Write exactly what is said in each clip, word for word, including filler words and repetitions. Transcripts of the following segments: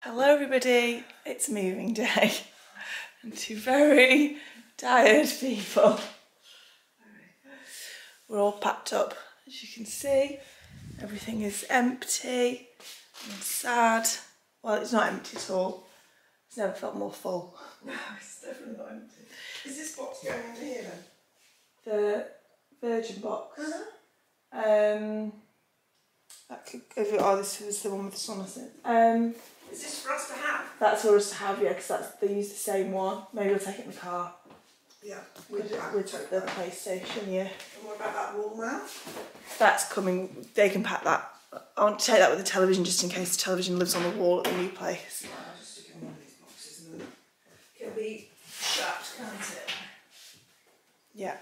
Hello everybody, it's moving day and two very tired people. We're all packed up, as you can see. Everything is empty and sad. Well, it's not empty at all. It's never felt more full. No, it's definitely not empty. Is this box going in here then? The Virgin box. Uh-huh. Um, that could, oh, this was the one with the sun, isn't it? Um, Is this for us to have? That's for us to have, yeah, because they use the same one. Maybe we'll take it in the car. Yeah, With, with, with the PlayStation, yeah. And what about that wall mount? That's coming, they can pack that. I want to take that with the television just in case the television lives on the wall at the new place. Right, I'll just stick it in one of these boxes and then it'll be shut, can't it? Yep.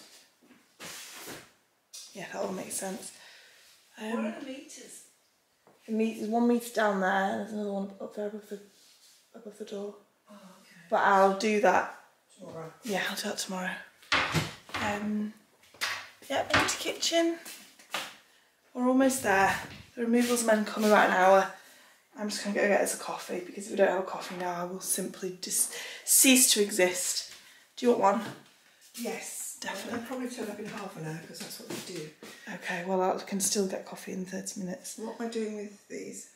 Yeah, that all makes sense. Um, what are the meters? the meet, there's one meter down there and there's another one up there above the, above the door. Oh, okay. But I'll do that. Tomorrow. Yeah, I'll do that tomorrow. Um, yeah, empty kitchen. We're almost there. The removals men come in about an hour. I'm just going to go get us a coffee because if we don't have a coffee now, I will simply just cease to exist. Do you want one? Yes, Definitely. They'll probably turn up in half an hour because that's what they do. Okay, well I can still get coffee in thirty minutes. What am I doing with these?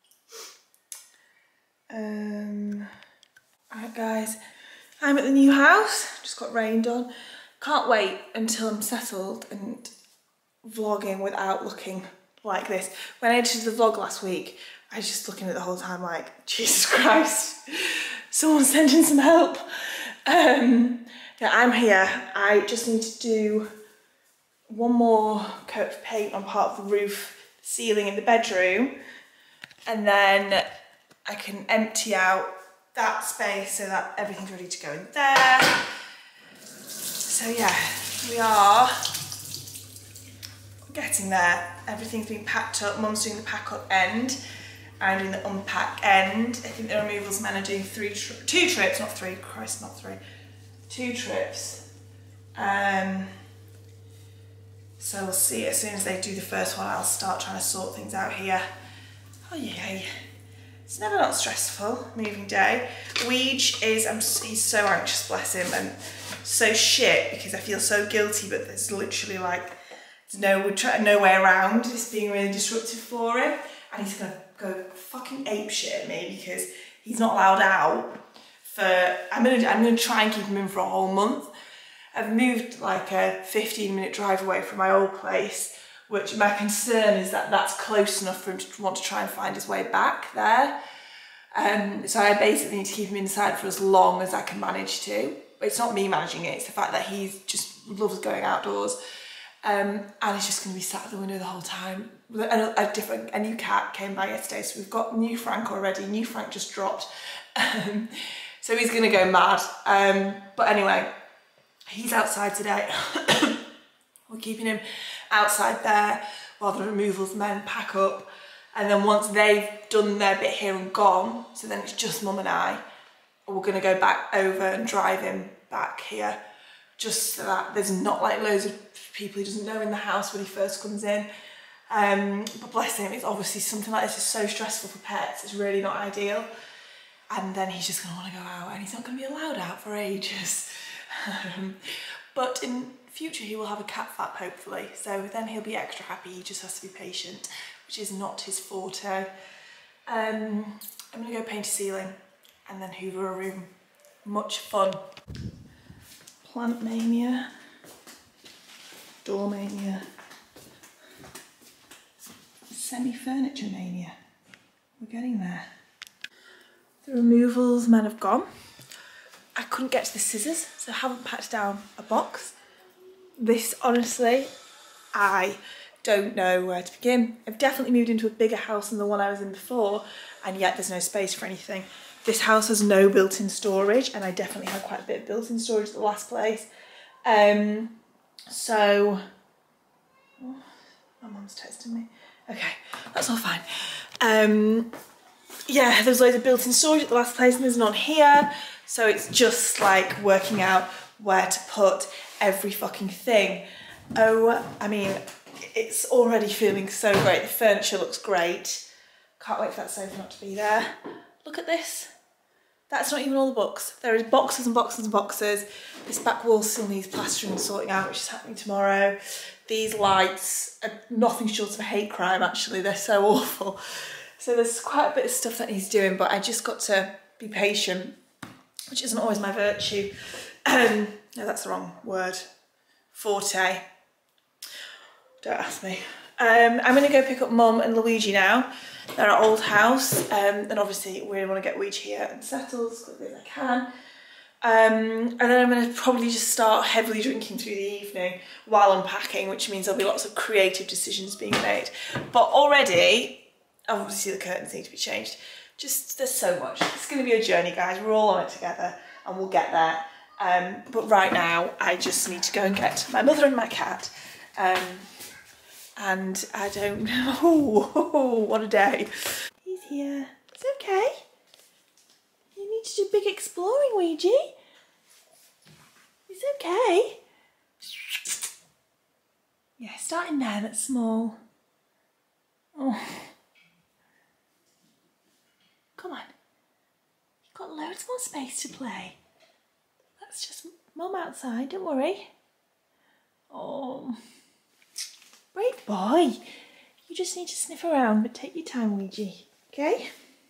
Um, Alright guys, I'm at the new house. Just got rained on. Can't wait until I'm settled and vlogging without looking like this. When I edited the vlog last week, I was just looking at it the whole time like, Jesus Christ, someone send in some help. Um, yeah, I'm here. I just need to do one more coat of paint on part of the roof, ceiling in the bedroom, and then I can empty out that space so that everything's ready to go in there. So yeah, we are getting there. Everything's been packed up. Mum's doing the pack up end. I'm doing the unpack end. I think the removals men are doing three, tri two trips, not three. Christ, not three. Two trips. Um, so we'll see. As soon as they do the first one, I'll start trying to sort things out here. Oh yay! It's never not stressful. Moving day. Weege is. I'm. He's so anxious, bless him, and so shit because I feel so guilty. But there's literally like there's no we're trying no way around this being really disruptive for him, and he's gonna go fucking ape shit at me because he's not allowed out for. I'm gonna I'm gonna try and keep him in for a whole month. I've moved like a fifteen minute drive away from my old place, which my concern is that that's close enough for him to want to try and find his way back there. Um, so I basically need to keep him inside for as long as I can manage to. It's not me managing it, it's the fact that he just loves going outdoors. Um, and he's just going to be sat at the window the whole time. A, a different, a new cat came by yesterday, so we've got new Frank already. New Frank just dropped. Um, so he's going to go mad. Um, but anyway, he's outside today. We're keeping him outside there while the removals men pack up, and then once they've done their bit here and gone, so then it's just Mum and I, we're going to go back over and drive him back here, just so that there's not like loads of people he doesn't know in the house when he first comes in. Um, but bless him, it's obviously something like this is so stressful for pets, it's really not ideal, and then he's just going to want to go out and he's not going to be allowed out for ages. um, but in future he will have a cat flap hopefully, so then he'll be extra happy. He just has to be patient, which is not his forte. Um, I'm gonna go paint a ceiling and then hoover a room. Much fun. Plant mania, door mania, semi-furniture mania. We're getting there. The removals men have gone. I couldn't get to the scissors, so I haven't packed down a box. This, honestly, I don't know where to begin. I've definitely moved into a bigger house than the one I was in before, and yet there's no space for anything. This house has no built-in storage, and I definitely had quite a bit of built-in storage at the last place. Um, so, oh, my mum's texting me. Okay, that's all fine. Um, yeah, there's loads of built-in storage at the last place, and there's none here. So it's just like working out where to put every fucking thing. Oh, I mean, it's already feeling so great. The furniture looks great. Can't wait for that sofa not to be there. look at this. That's not even all the books. There is boxes and boxes and boxes. This back wall still needs plastering and sorting out, which is happening tomorrow. These lights are nothing short of a hate crime, actually. They're so awful. So there's quite a bit of stuff that he's doing, but I just got to be patient, which isn't always my virtue. Um, no, that's the wrong word. Forte. Don't ask me. Um, I'm going to go pick up Mum and Luigi now. They're at Old House, um, and obviously we want to get Luigi here and settled as quickly as I can. Um, and then I'm going to probably just start heavily drinking through the evening while unpacking, which means there'll be lots of creative decisions being made. But already, obviously the curtains need to be changed. Just, there's so much. It's going to be a journey, guys. We're all on it together and we'll get there. Um, but right now, I just need to go and get my mother and my cat. Um, And I don't know, oh, what a day. He's here. It's okay. You need to do big exploring, Ouija. It's okay. Yeah, starting there, that's small. Oh. Come on. You've got loads more space to play. That's just Mum outside, don't worry. Oh. Brave boy. You just need to sniff around, but take your time, Ouija. Okay?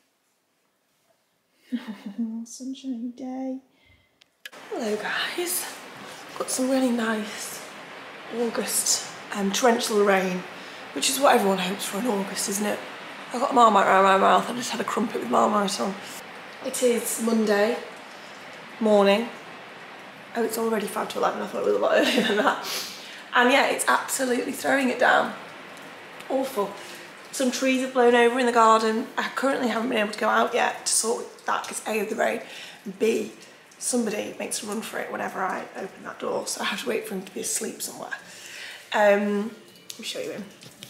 Sunshiny day. Hello, guys. Got some really nice August um, torrential rain, which is what everyone hopes for in August, isn't it? I've got a Marmite around my mouth. I just had a crumpet with Marmite on. It is Monday morning. Oh, it's already five to eleven. I thought it was a lot earlier than that. And yeah, it's absolutely throwing it down. Awful. Some trees have blown over in the garden. I currently haven't been able to go out yet to sort that because A, of the rain, and B, somebody makes a run for it whenever I open that door, so I have to wait for him to be asleep somewhere. Um, let me show you him.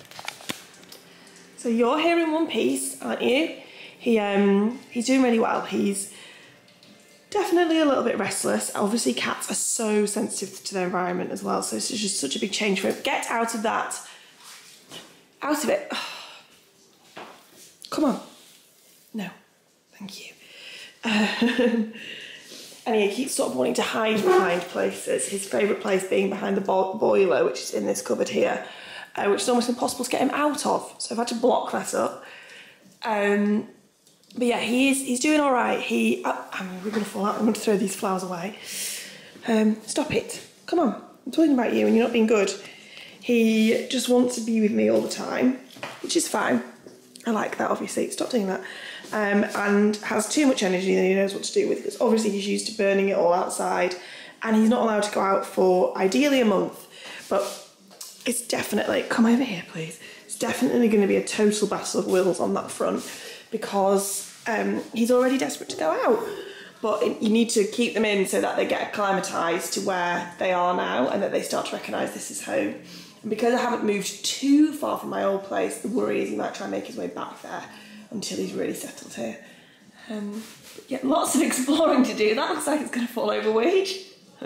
So you're here in one piece, aren't you? He um he's doing really well. He's definitely a little bit restless. Obviously cats are so sensitive to their environment as well, so it's just such a big change for him. Get out of that. Out of it. Come on. No, thank you. Um, and he keeps sort of wanting to hide behind places. His favourite place being behind the bo boiler, which is in this cupboard here, uh, which is almost impossible to get him out of. So I've had to block that up. Um, But yeah, he is, he's doing all right. He, uh, I mean, we're going to fall out. I'm going to throw these flowers away. Um, stop it. Come on. I'm talking about you and you're not being good. He just wants to be with me all the time, which is fine. I like that, obviously. Stop doing that. Um, and has too much energy than he knows what to do with, because obviously he's used to burning it all outside and he's not allowed to go out for ideally a month. But it's definitely, come over here, please. It's definitely going to be a total battle of wills on that front, because um, he's already desperate to go out. But it, you need to keep them in so that they get acclimatised to where they are now and that they start to recognise this is home. And because I haven't moved too far from my old place, the worry is he might try and make his way back there until he's really settled here. Um, yeah, lots of exploring to do. That looks like it's going to fall over Wage.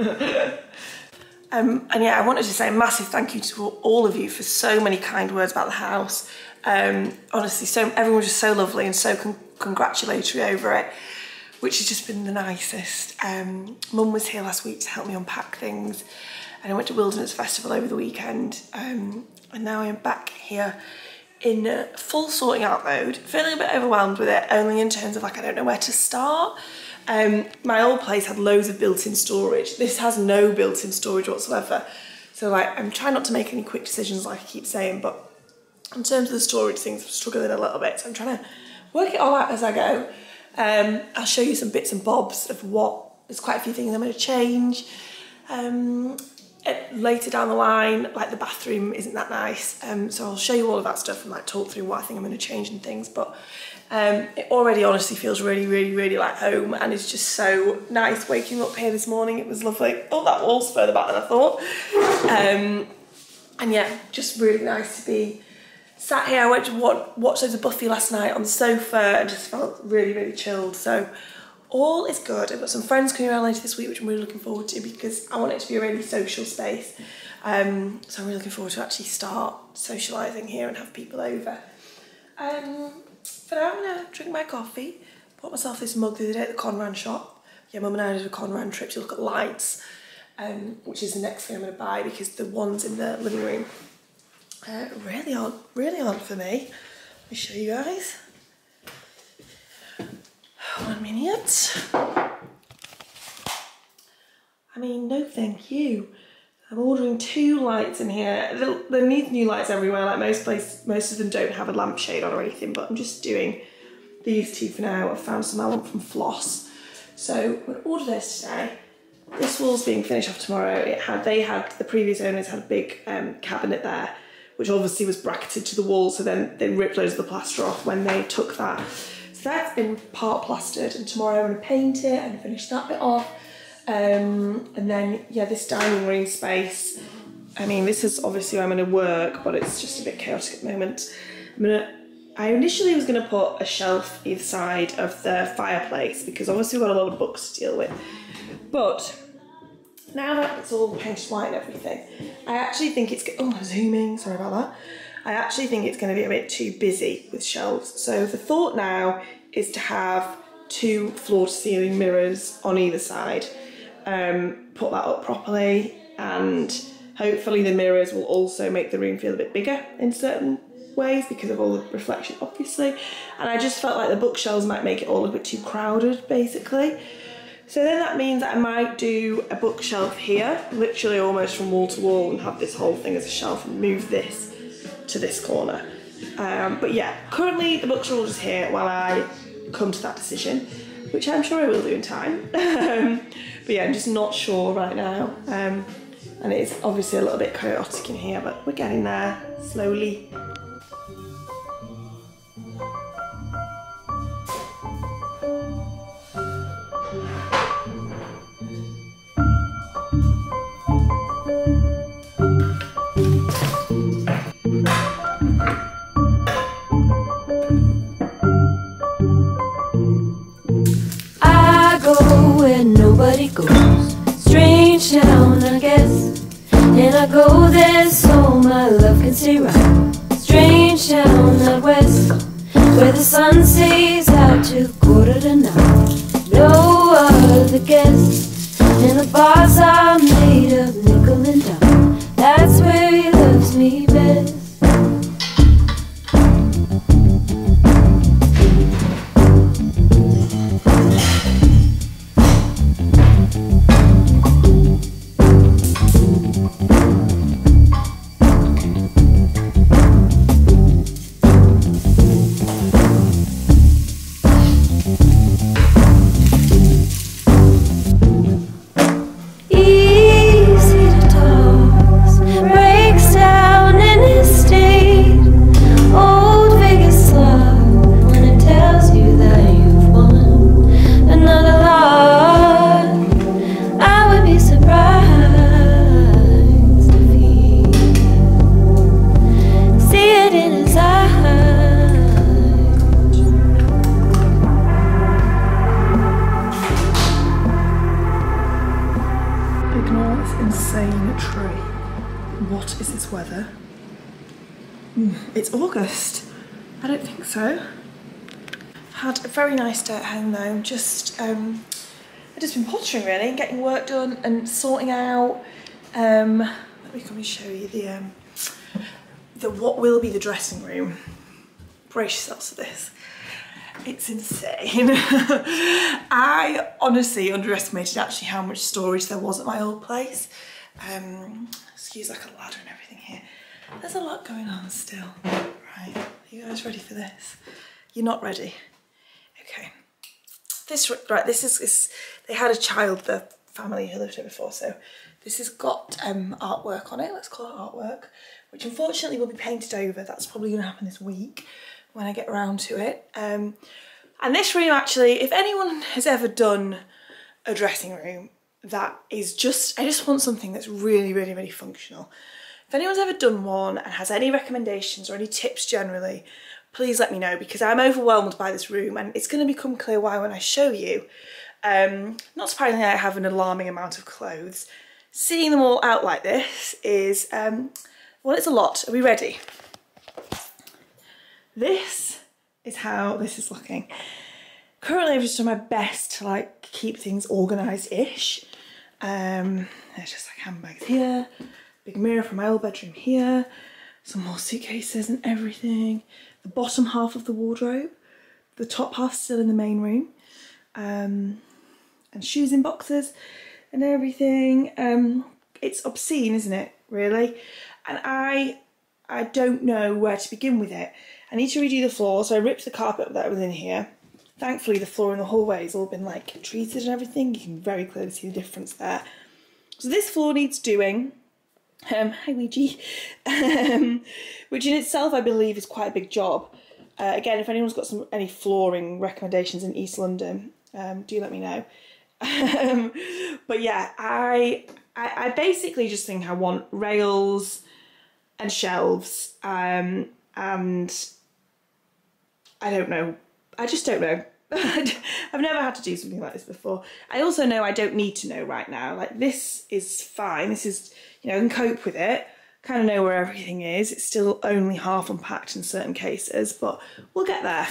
um, and yeah, I wanted to say a massive thank you to all of you for so many kind words about the house. Um, honestly, so everyone was just so lovely and so con congratulatory over it, which has just been the nicest. Um, Mum was here last week to help me unpack things, and I went to Wilderness Festival over the weekend, um, and now I'm back here in uh, full sorting out mode, feeling a bit overwhelmed with it, only in terms of like I don't know where to start. Um, my old place had loads of built-in storage. This has no built-in storage whatsoever, so like I'm trying not to make any quick decisions like I keep saying, but in terms of the storage things, I'm struggling a little bit, so I'm trying to work it all out as I go. Um, I'll show you some bits and bobs of what, there's quite a few things I'm going to change. Um, it, later down the line, like the bathroom isn't that nice, um, so I'll show you all of that stuff and like talk through what I think I'm going to change and things, but um, it already honestly feels really, really, really like home, and it's just so nice waking up here this morning. It was lovely. Oh, that wall's further back than I thought. Um, and yeah, just really nice to be sat here. I went to watch, watch loads of Buffy last night on the sofa and just felt really, really chilled. So all is good. I've got some friends coming around later this week, which I'm really looking forward to because I want it to be a really social space. Um, so I'm really looking forward to actually start socialising here and have people over. Um, for now I'm going to drink my coffee, bought myself this mug the other day at the Conran shop. Yeah, Mum and I did a Conran trip to look at lights, um, which is the next thing I'm going to buy because the ones in the living room uh, really aren't, really aren't for me. Let me show you guys. One minute. I mean, no thank you. I'm ordering two lights in here. There need new lights everywhere, like most places, most of them don't have a lampshade on or anything, but I'm just doing these two for now. I found some I want from Floss. So I'm going to order this today. This wall's being finished off tomorrow. It had, they had, the previous owners had a big um, cabinet there, which obviously was bracketed to the wall, so then they ripped loads of the plaster off when they took that. So that's been part plastered, and tomorrow I'm going to paint it and finish that bit off. Um, and then, yeah, this dining room space, I mean, this is obviously where I'm going to work, but it's just a bit chaotic at the moment. I'm gonna, I initially was going to put a shelf either side of the fireplace because obviously we've got a lot of books to deal with. But now that it's all painted white and everything, I actually think it's, oh, I'm zooming, sorry about that. I actually think it's going to be a bit too busy with shelves. So the thought now is to have two floor-to-ceiling mirrors on either side. Um, put that up properly, and hopefully the mirrors will also make the room feel a bit bigger in certain ways because of all the reflection, obviously. And I just felt like the bookshelves might make it all a bit too crowded, basically. So then that means that I might do a bookshelf here, literally almost from wall to wall, and have this whole thing as a shelf and move this to this corner. Um, but yeah, currently the books are all just here while I come to that decision, which I'm sure I will do in time. um, but yeah, I'm just not sure right now. Um, and it is obviously a little bit chaotic in here, but we're getting there slowly. Nobody goes, strange town I guess, and I go there so my love can stay right. Strange town out west, where the sun stays out till quarter to nine. No other guests, and the bars are made of nickel and dime. That's where he loves me best. It's August. I don't think so. Had a very nice day at home though. Just um, I've just been pottering really and getting work done and sorting out. Um, let me come and show you the um, the what will be the dressing room. Brace yourselves for this. It's insane. I honestly underestimated actually how much storage there was at my old place. Um, excuse like a ladder and everything here. There's a lot going on still. Right, are you guys ready for this? You're not ready? Okay. This, right, this is, is they had a child, the family who lived here before, so this has got um, artwork on it, let's call it artwork, which unfortunately will be painted over. That's probably going to happen this week when I get around to it. Um, and this room actually, if anyone has ever done a dressing room that is just, I just want something that's really, really, really functional. If anyone's ever done one and has any recommendations or any tips generally, please let me know because I'm overwhelmed by this room and it's going to become clear why when I show you. Um, not surprisingly, I have an alarming amount of clothes. Seeing them all out like this is, um, well, it's a lot. Are we ready? This is how this is looking. currently I've just done my best to like keep things organised-ish. Um, there's just like handbags here, big mirror from my old bedroom here, some more suitcases and everything. The bottom half of the wardrobe, the top half still in the main room, um, and shoes in boxes and everything. Um, it's obscene, isn't it, really? And I, I don't know where to begin with it. I need to redo the floor, so I ripped the carpet that was in here. Thankfully the floor in the hallway has all been like treated and everything. You can very clearly see the difference there. So this floor needs doing. Um, hi Ouija. um, which in itself I believe is quite a big job. Uh, again, if anyone's got some any flooring recommendations in East London, um, do let me know. um, but yeah, I, I I basically just think I want rails and shelves, um, and I don't know. I just don't know. I've never had to do something like this before. I also know I don't need to know right now. Like, this is fine. This is, you know, I can cope with it. Kind of know where everything is. It's still only half unpacked in certain cases, but we'll get there.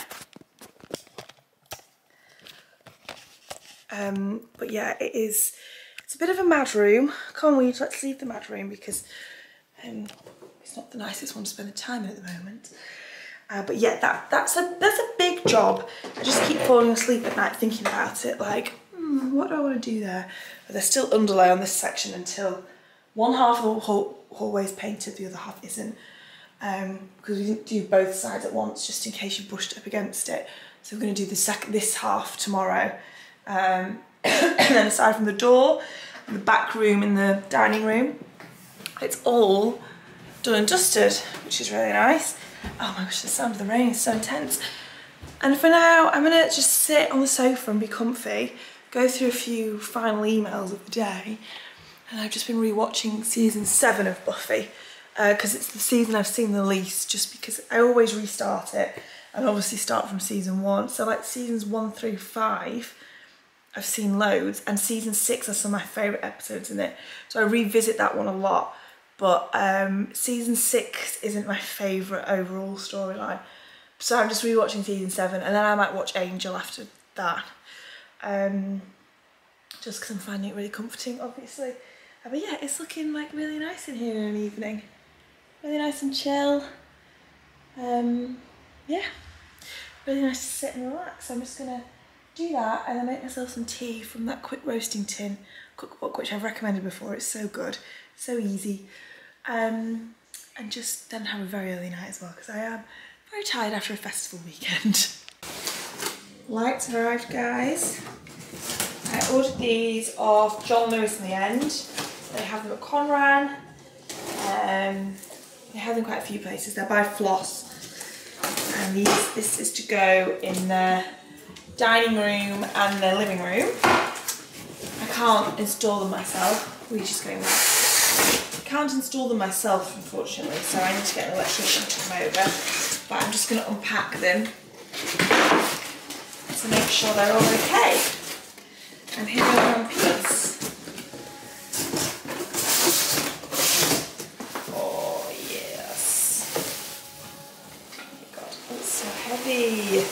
Um, but yeah, it is, it's a bit of a mad room. Come on, Weed, let's leave the mad room because um, it's not the nicest one to spend the time in at the moment. Uh, but yeah, that that's a that's a big job. I just keep falling asleep at night thinking about it, like, hmm, what do I want to do there? But there's still underlay on this section until one half of the hall hallway is painted, the other half isn't, um, because we didn't do both sides at once, just in case you brushed up against it. So we're going to do the second this half tomorrow, um, and then aside from the door, and the back room and the dining room, it's all done and dusted, which is really nice. Oh my gosh, the sound of the rain is so intense. And for now, I'm gonna just sit on the sofa and be comfy, go through a few final emails of the day, and I've just been rewatching season seven of Buffy, because uh, it's the season I've seen the least, just because I always restart it, and obviously start from season one. So like seasons one through five, I've seen loads, and season six are some of my favourite episodes in it. So I revisit that one a lot. But um, season six isn't my favourite overall storyline. So I'm just rewatching season seven, and then I might watch Angel after that. Um, just because I'm finding it really comforting, obviously. Uh, but yeah, it's looking like really nice in here in an evening. Really nice and chill. Um, yeah, really nice to sit and relax. So I'm just gonna do that and then make myself some tea from that quick roasting tin cookbook, which I've recommended before. It's so good, so easy. Um, and just then have a very early night as well, because I am very tired after a festival weekend. Lights arrived, guys. I ordered these off John Lewis in the end. They have them at Conran. Um, they have them quite a few places. They're by Floss. And these, this is to go in the dining room and the living room. I can't install them myself. We're just going back. Can't install them myself, unfortunately, so I need to get an electrician to come over, but I'm just going to unpack them to make sure they're all okay. And here they are in peace. Oh yes. Oh my god, it's so heavy.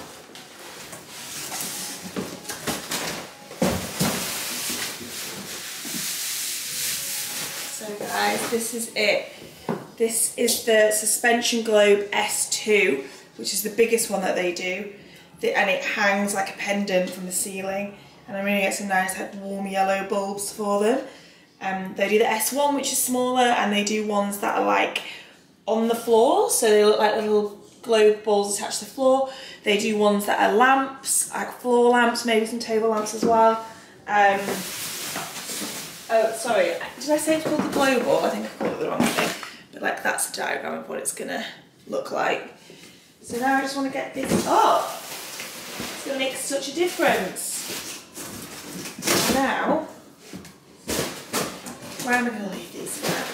So guys, this is it. This is the Suspension Globe S two, which is the biggest one that they do. And it hangs like a pendant from the ceiling. And I'm going to get some nice like, warm yellow bulbs for them. Um, they do the S one, which is smaller, and they do ones that are like on the floor. So they look like little globe balls attached to the floor. They do ones that are lamps, like floor lamps, maybe some table lamps as well. Um, oh, sorry, did I say it's called the globe ball? I think I called it the wrong thing. But like that's a diagram of what it's going to look like. So now I just want to get this up. It's going to make such a difference. Now, where am I going to leave these now?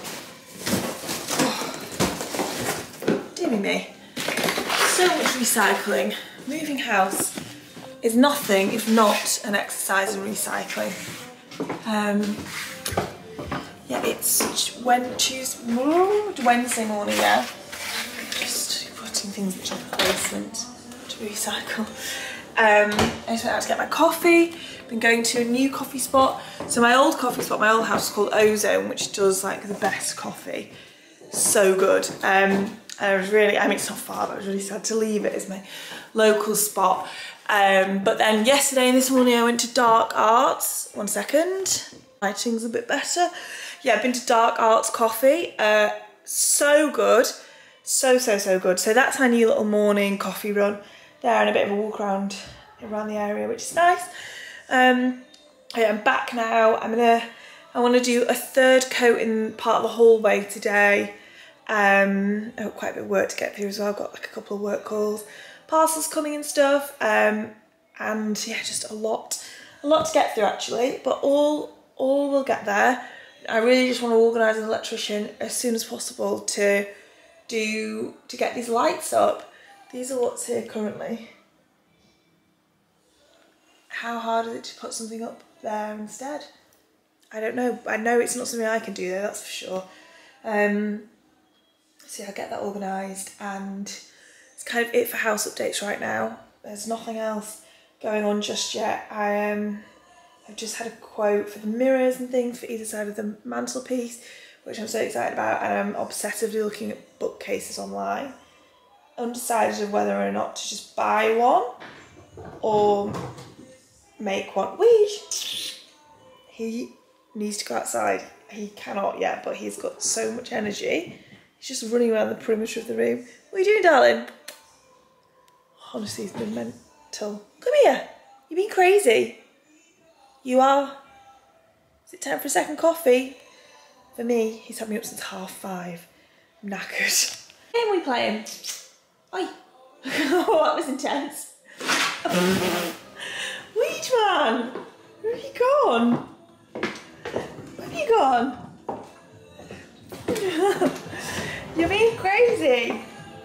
Oh, dear me. So much recycling. Moving house is nothing if not an exercise in recycling. Um, yeah, it's when Tuesday, Wednesday morning now. Just putting things into the basement to recycle. Um, I just went out to get my coffee. Been going to a new coffee spot. So my old coffee spot, my old house is called Ozone, which does like the best coffee. So good. Um, I was really, I mean it's not far, but I was really sad to leave it as my local spot. Um, but then yesterday and this morning I went to Dark Arts. One second, lighting's a bit better. Yeah, I've been to Dark Arts Coffee. Uh, so good, so, so, so good. So that's my new little morning coffee run there and a bit of a walk around around the area, which is nice. Um, yeah, I'm back now. I'm gonna, I want to do a third coat in part of the hallway today. Um, I've got quite a bit of work to get through as well. I've got like a couple of work calls, parcels coming and stuff, um, and yeah, just a lot, a lot to get through actually. But all, all will get there. I really just want to organise an electrician as soon as possible to do to get these lights up. These are what's here currently. How hard is it to put something up there instead? I don't know. I know it's not something I can do though, that's for sure. Um, so yeah, I'll get that organised, and it's kind of it for house updates right now. There's nothing else going on just yet. I um, I've just had a quote for the mirrors and things for either side of the mantelpiece, which I'm so excited about, and I'm obsessively looking at bookcases online. Undecided of whether or not to just buy one or make one. Which he needs to go outside. He cannot yet, but he's got so much energy. He's just running around the perimeter of the room. What are you doing, darling? Honestly, he's been mental. Come here. You've been crazy. You are. Is it time for a second coffee? For me, he's had me up since half five. I'm knackered. What game are we playing? Oi. Oh, that was intense. Weed man! Where have you gone? Where have you gone? You're being crazy.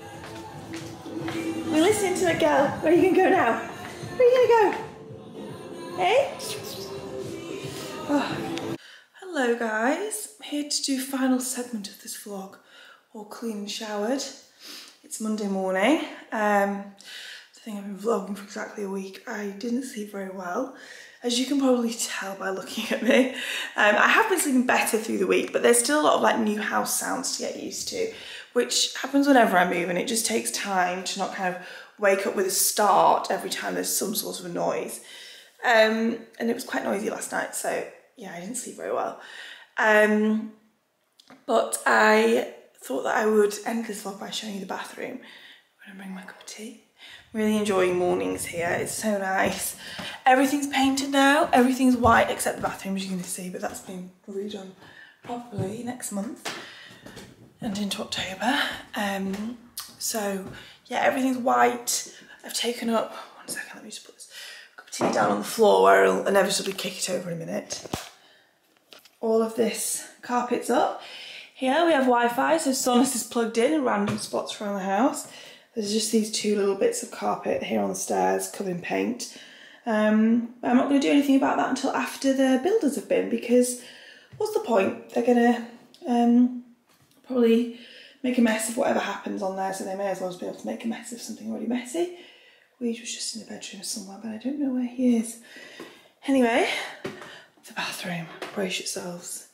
We're listening to a girl. Where are you going to go now? Where are you going to go? Hey? Oh. Hello guys. I'm here to do final segment of this vlog. All clean and showered. It's Monday morning. Um, I think I've been vlogging for exactly a week. I didn't sleep very well, as you can probably tell by looking at me. Um, I have been sleeping better through the week, but there's still a lot of like new house sounds to get used to, which happens whenever I move, and it just takes time to not kind of wake up with a start every time there's some sort of a noise. Um, and it was quite noisy last night, so yeah, I didn't sleep very well. Um, but I thought that I would end this vlog by showing you the bathroom. I'm gonna bring my cup of tea. Really enjoying mornings here, it's so nice. Everything's painted now, everything's white except the bathroom, as you can see, but that's been redone probably next month and into October. Um, so yeah, everything's white. I've taken up, one second, let me just put this cup of tea down on the floor where I'll inevitably kick it over in a minute. All of this carpet's up. Here we have Wi-Fi, so Sonos is plugged in in random spots around the house. There's just these two little bits of carpet here on the stairs covered in paint. Um, I'm not going to do anything about that until after the builders have been, because what's the point? They're going to um, probably make a mess of whatever happens on there, so they may as well just be able to make a mess of something already messy. Weege was just in the bedroom somewhere, but I don't know where he is. Anyway, the bathroom. Brace yourselves.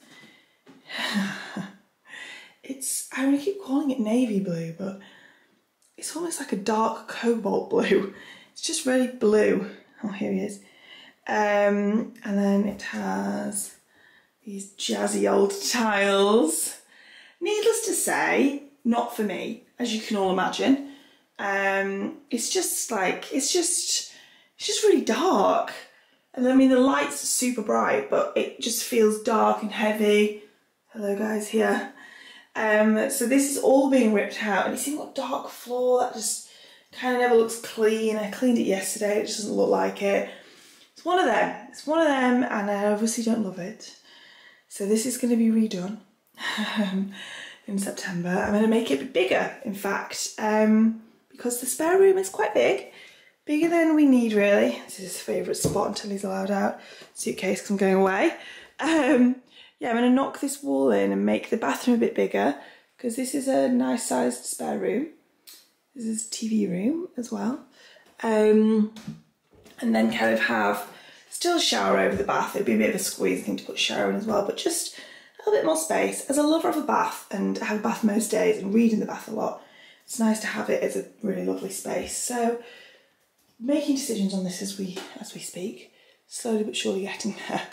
It's, I mean, I keep calling it navy blue, but it's almost like a dark cobalt blue. It's just really blue. Oh, here he is. Um, and then it has these jazzy old tiles. Needless to say, not for me, as you can all imagine. Um, it's just like, it's just, it's just really dark. And I mean, the lights are super bright, but it just feels dark and heavy. Hello guys, here. Um, so this is all being ripped out, and you see what dark floor, that just kind of never looks clean. I cleaned it yesterday, it just doesn't look like it. It's one of them, it's one of them, and I obviously don't love it. So this is going to be redone in September. I'm going to make it bigger, in fact, um, because the spare room is quite big. Bigger than we need, really. This is his favourite spot until he's allowed out. Suitcase, because I'm going away. Um, yeah, I'm going to knock this wall in and make the bathroom a bit bigger, because this is a nice sized spare room. This is a T V room as well. Um, and then kind of have still a shower over the bath. It'd be a bit of a squeeze thing to put a shower in as well, but just a little bit more space. As a lover of a bath, and I have a bath most days and read in the bath a lot, it's nice to have it as a really lovely space. So making decisions on this as we as we speak, slowly but surely getting there.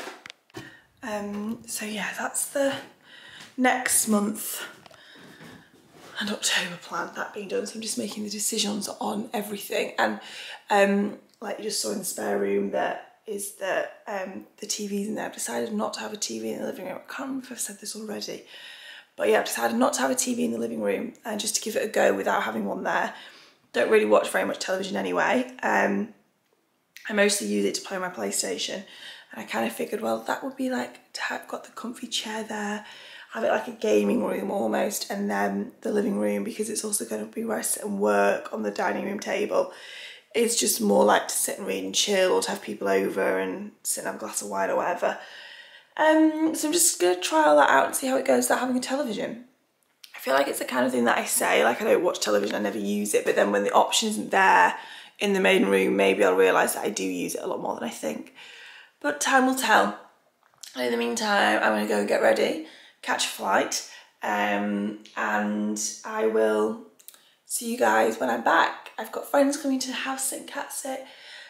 Um, so yeah, that's the next month and October plan, that being done. So I'm just making the decisions on everything. And um, like you just saw in the spare room, there is the, um, the T V's in there. I've decided not to have a T V in the living room. I can't remember if I've said this already, but yeah, I've decided not to have a T V in the living room and just to give it a go without having one there. Don't really watch very much television anyway. Um, I mostly use it to play my PlayStation, and I kind of figured, well, that would be like to have got the comfy chair there, have it like a gaming room almost, and then the living room, because it's also going to be where I sit and work on the dining room table. It's just more like to sit and read and chill, or to have people over and sit and have a glass of wine or whatever. Um, so I'm just going to try all that out and see how it goes without having a television. I feel like it's the kind of thing that I say, like I don't watch television, I never use it, but then when the option isn't there in the main room, maybe I'll realise that I do use it a lot more than I think. But time will tell. And in the meantime, I'm going to go and get ready, catch a flight, um, and I will see you guys when I'm back. I've got friends coming to house sit and cat sit,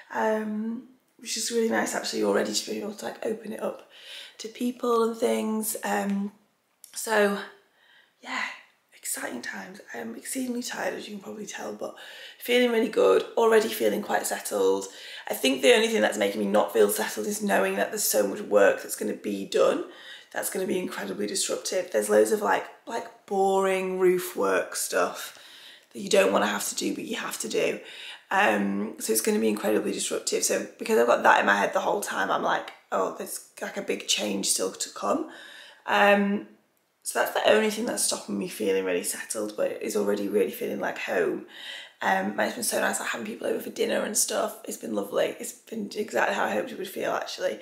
um, which is really nice actually already to be able to like open it up to people and things. Um, so yeah, exciting times. I'm exceedingly tired, as you can probably tell, but feeling really good, already feeling quite settled. I think the only thing that's making me not feel settled is knowing that there's so much work that's going to be done. That's going to be incredibly disruptive. There's loads of like like boring roof work stuff that you don't want to have to do, but you have to do. Um, so it's going to be incredibly disruptive. So because I've got that in my head the whole time, I'm like, oh, there's like a big change still to come. Um, so that's the only thing that's stopping me feeling really settled, but it's already really feeling like home. Um, and it's been so nice like having people over for dinner and stuff. It's been lovely. It's been exactly how I hoped it would feel actually.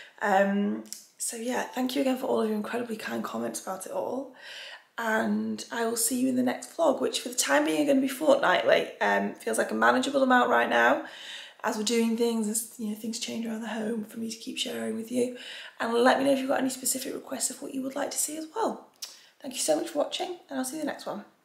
Um, so yeah, thank you again for all of your incredibly kind comments about it all. And I will see you in the next vlog, which for the time being are going to be fortnightly. Um, feels like a manageable amount right now as we're doing things, as you know, things change around the home for me to keep sharing with you. And let me know if you've got any specific requests of what you would like to see as well. Thank you so much for watching, and I'll see you in the next one.